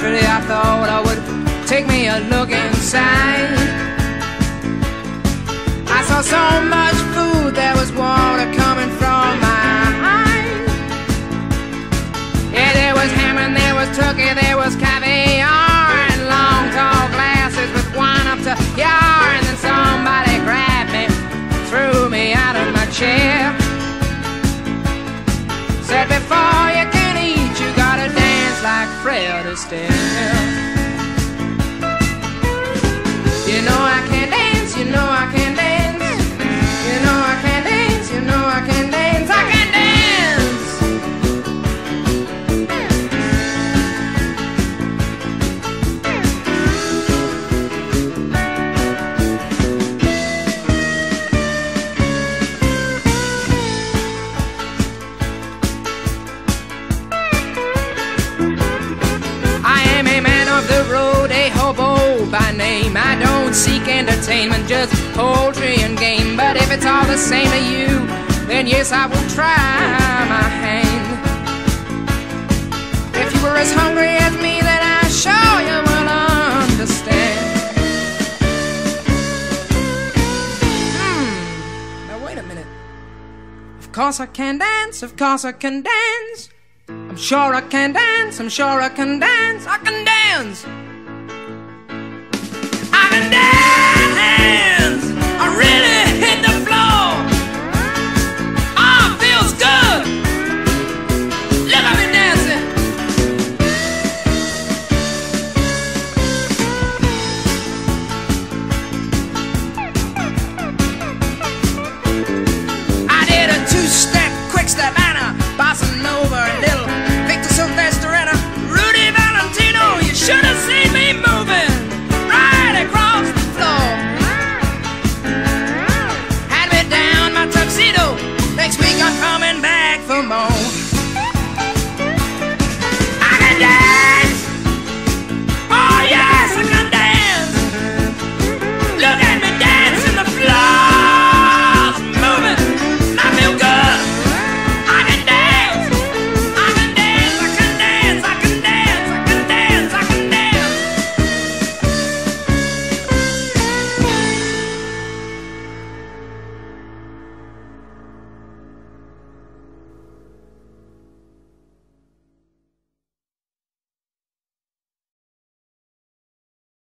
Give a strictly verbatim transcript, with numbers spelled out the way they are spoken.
naturally I thought I would take me a look inside. I saw so much food, there was water coming from my eyes. Yeah, there was ham and there was turkey, there was caviar, and long tall glasses with wine up to yar. And then somebody grabbed me, threw me out of my chair, said before you can eat you gotta dance like Fred Astaire. You know I can dance, you know I can dance, you know I can dance, you know I can dance, I can dance. By name, I don't seek entertainment, just poultry and game. But if it's all the same to you, then yes, I will try my hand. If you were as hungry as me, then I sure you will understand. Hmm, now wait a minute. Of course I can dance, of course I can dance. I'm sure I can dance, I'm sure I can dance, I can dance. I can dance, I really hit the floor. Oh, it feels good. Look at me dancing. I did a two-step